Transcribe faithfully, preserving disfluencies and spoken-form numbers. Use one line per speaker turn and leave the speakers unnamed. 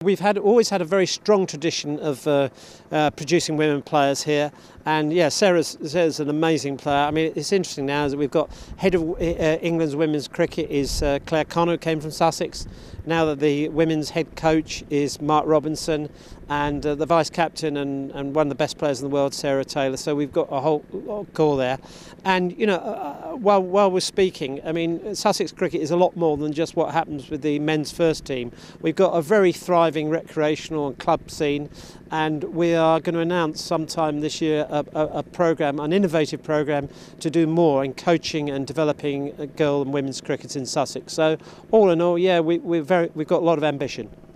We've had always had a very strong tradition of uh, uh, producing women players here, and yeah, Sarah's, Sarah's an amazing player. I mean, it's interesting now that we've got head of uh, England's women's cricket is uh, Claire Connor, who came from Sussex. Now that the women's head coach is Mark Robinson, and uh, the vice captain and, and one of the best players in the world, Sarah Taylor. So we've got a whole, whole core there. And you know, uh, while while we're speaking, I mean, Sussex cricket is a lot more than just what happens with the men's first team. We've got a very thriving recreational and club scene, and we are going to announce sometime this year a, a, a programme, an innovative programme to do more in coaching and developing girl and women's cricket in Sussex. So all in all, yeah, we, we're very, we've got a lot of ambition.